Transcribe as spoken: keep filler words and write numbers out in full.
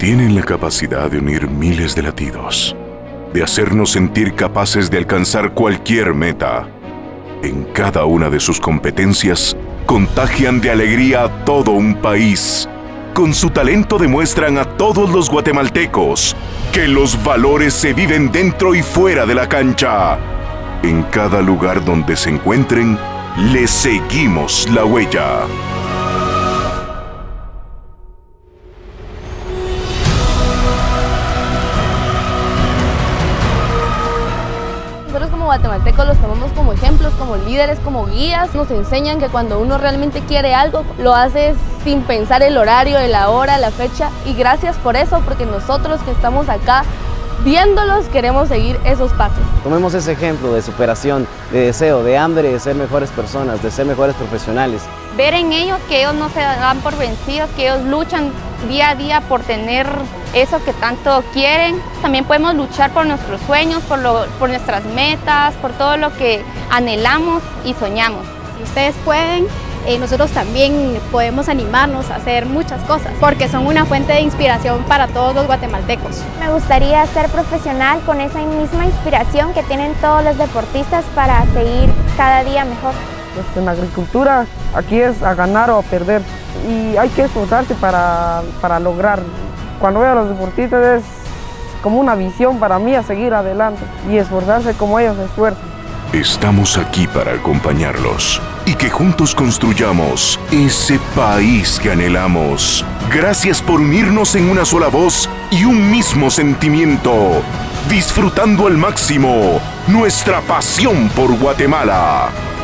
Tienen la capacidad de unir miles de latidos, de hacernos sentir capaces de alcanzar cualquier meta. En cada una de sus competencias, contagian de alegría a todo un país. Con su talento demuestran a todos los guatemaltecos que los valores se viven dentro y fuera de la cancha. En cada lugar donde se encuentren, les seguimos la huella. Nosotros como guatemaltecos los tomamos como ejemplos, como líderes, como guías. Nos enseñan que cuando uno realmente quiere algo, lo hace sin pensar el horario, la hora, la fecha. Y gracias por eso, porque nosotros que estamos acá viéndolos queremos seguir esos pasos. Tomemos ese ejemplo de superación, de deseo, de hambre de ser mejores personas, de ser mejores profesionales. Ver en ellos que ellos no se dan por vencidos, que ellos luchan día a día por tener eso que tanto quieren. También podemos luchar por nuestros sueños, por, lo, por nuestras metas, por todo lo que anhelamos y soñamos. Si ustedes pueden, eh, nosotros también podemos animarnos a hacer muchas cosas, porque son una fuente de inspiración para todos los guatemaltecos. Me gustaría ser profesional con esa misma inspiración que tienen todos los deportistas para seguir cada día mejor. Pues en la agricultura aquí es a ganar o a perder y hay que esforzarse para, para lograr. Cuando veo a los deportistas es como una visión para mí a seguir adelante y esforzarse como ellos se esfuerzan. Estamos aquí para acompañarlos y que juntos construyamos ese país que anhelamos. Gracias por unirnos en una sola voz y un mismo sentimiento, disfrutando al máximo nuestra pasión por Guatemala.